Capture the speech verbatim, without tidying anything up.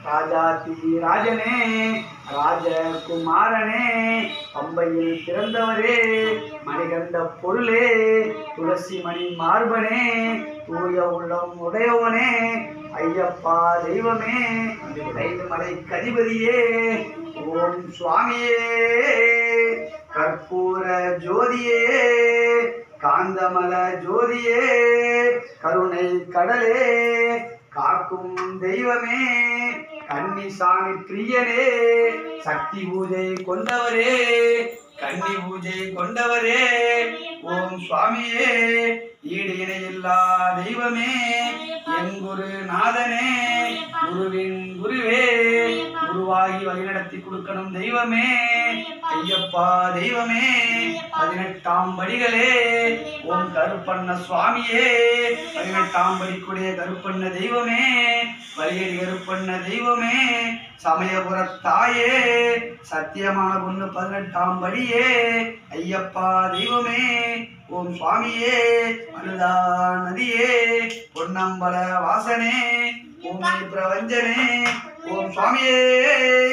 ராஜாதி ராஜனே ராஜகுமாரனே பம்பையில் பிறந்தவரே மணிகண்ட பொருளே துளசி மணி மார்பனே தூய உள்ளம் உடையவனே ஐயப்பா தெய்வமே ஐந்து மலை கதிபதியே ஓம் சுவாமியே கற்பூர ஜோதியே காந்தமல ஜோதியே கருணை கடலே காக்கும் தெய்வமே கன்னிசாமி பிரியனே சக்தி பூஜை கொண்டவரே கன்னி பூஜை கொண்டவரே ஓம் சுவாமியே ஈடு இணையில்லா தெய்வமே என் குரு நாதனே குருவின் குருவே குருவாகி வழிநடத்தி கொடுக்கணும் தெய்வமே ஐயப்பா தெய்வமே பதினெட்டாம் படிகளே ஓம் கருப்பண்ண சுவாமியே பதினெட்டாம் படிக்குடைய கருப்பண்ண தெய்வமே வலியடி கருப்பண்ண தெய்வமே சமயபுரத்தாயே சத்தியமான பொண்ணு பதினெட்டாம் படியே ஐயப்பா தெய்வமே ஓம் சுவாமியே அனுதா நதியே பொன்னம்பல வாசனே ஓம் பிரபஞ்சனே ஓம் சுவாமியே